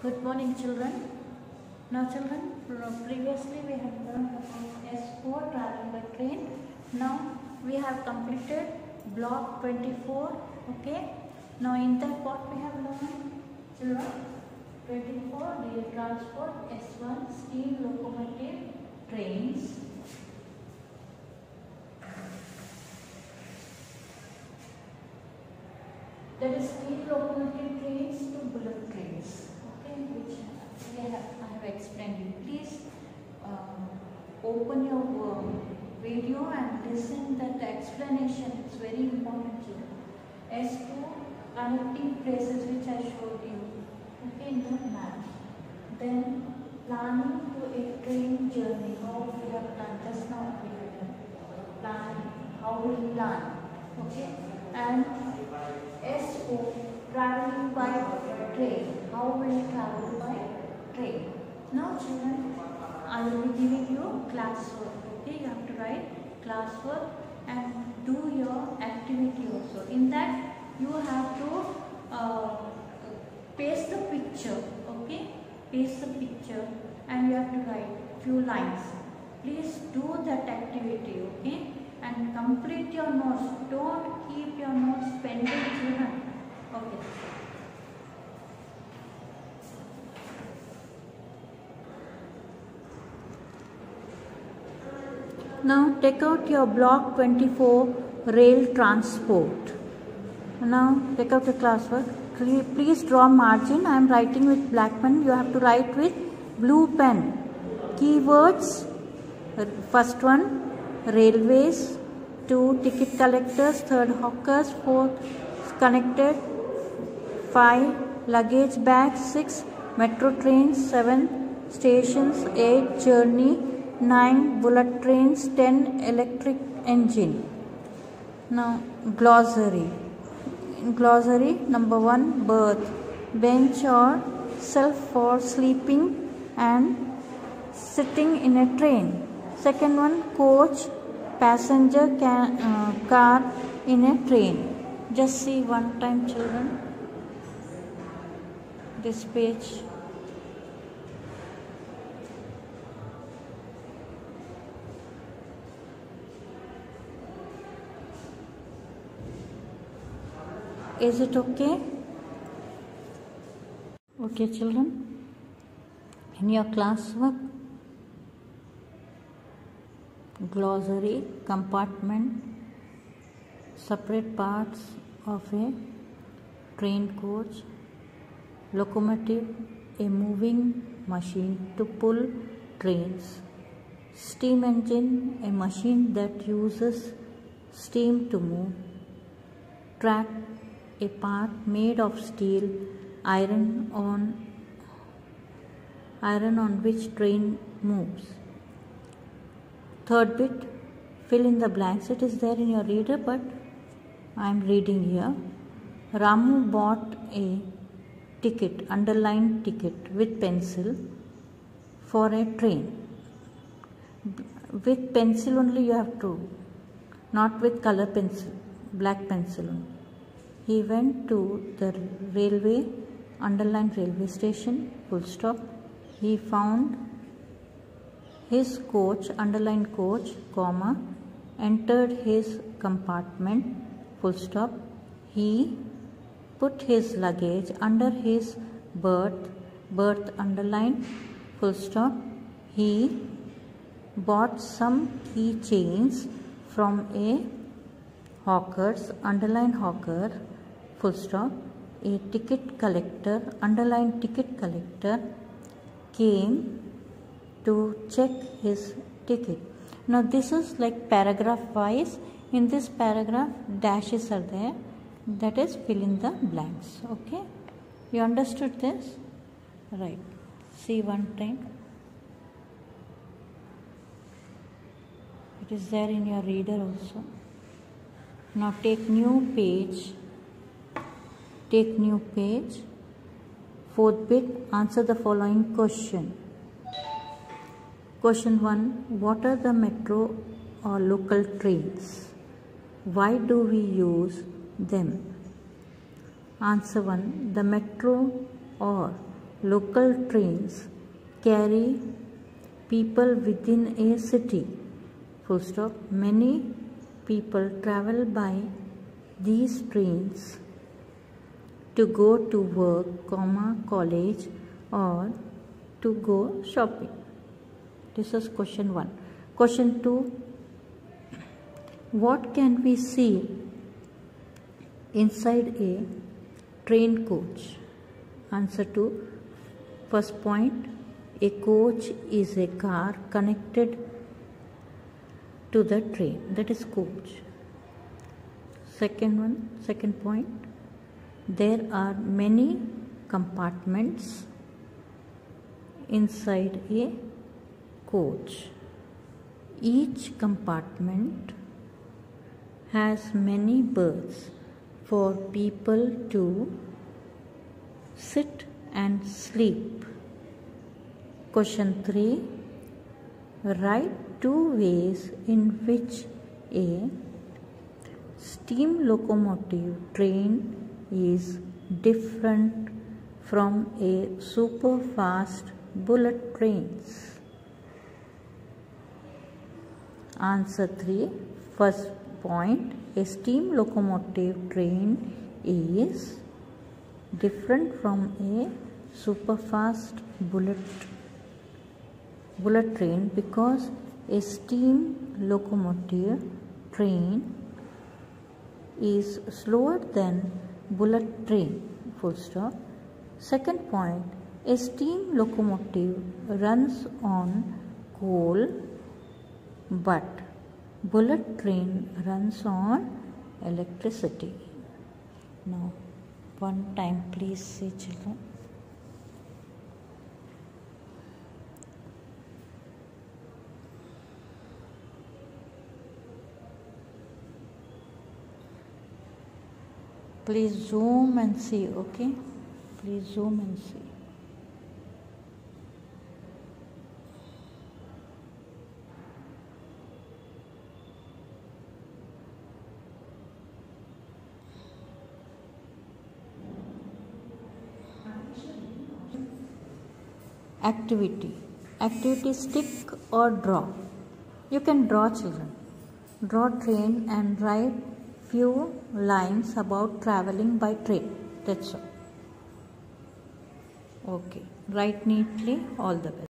Good morning, children. Now, children, previously we have learned about S4 traveling by train. Now we have completed block 24. Okay. Now in that what we have learned, children, 24 rail transport, S1 steam locomotive trains. That is steam locomotive trains to bullock trains. Okay, which I have explained you. Please open your video and listen that the explanation. It's very important, children. S2 connecting places which I showed you. Okay, in the map. Then planning to a train journey. How we have done just now. We have done planning. How we plan. Okay, and SO traveling by train. How will you travel by train? Now, children, I will be giving you classwork. Okay, you have to write classwork and do your activity also. In that, you have to paste the picture. Okay, paste the picture and you have to write few lines. Please do that activity. Okay, and complete your notes. Don't keep your notes pending, children. Okay. Now take out your block 24 rail transport. Now take out the classwork. Please draw margin. I am writing with black pen. You have to write with blue pen. Keywords. First one, railways. 2, ticket collectors. 3rd, hawkers. 4th, connected. 5, luggage bags. 6, metro trains. 7, stations. 8, journey. 9, bullet trains. 10, electric engine. Now glossary. In glossary, number 1, berth, bench or shelf for sleeping and sitting in a train. Second one, coach, passenger car in a train. Just see one time, children, this page. Is it okay? Okay, children. In your classwork, glossary, compartment, separate parts of a train coach, locomotive, a moving machine to pull trains, steam engine, a machine that uses steam to move, track, a part made of steel, iron on which train moves. Third bit, fill in the blanks. It is there in your reader, but I am reading here. Ramu bought a ticket, underlined ticket with pencil for a train. With pencil only you have to, not with color pencil, black pencil only. He went to the railway, underlined railway station, full stop. He found his coach, underlined coach, comma, entered his compartment, full stop. He put his luggage under his berth, underlined, full stop. He bought some key chains from a hawker's, underlined hawker, full stop. A ticket collector, underlined ticket collector, came to check his ticket. Now this is like paragraph wise. In this paragraph, dashes are there. That is fill in the blanks. Okay, you understood this? Right. See one time. It is there in your reader also. Now take new page. Take new page. 4th bit, answer the following question. Question 1. What are the metro or local trains? Why do we use them? Answer 1. The metro or local trains carry people within a city. Full stop. Many people travel by these trains to go to work, college, or to go shopping. This is question 1. Question 2. What can we see inside a train coach? Answer to first point. A coach is a car connected to the train. That is coach. Second point. There are many compartments inside a coach. Each compartment has many berths for people to sit and sleep. Question 3. Write 2 ways in which a steam locomotive train is different from a super fast bullet trains. Answer 3. First point. A steam locomotive train is different from a super fast bullet train because a steam locomotive train is slower than bullet train. Full stop. Second point. A steam locomotive runs on coal, but bullet train runs on electricity. Now, one time please say children. Please zoom and see, okay? Please zoom and see. Activity stick or draw. You can draw, children. Draw train and write few lines about traveling by train. That's all. Okay. Write neatly. All the best.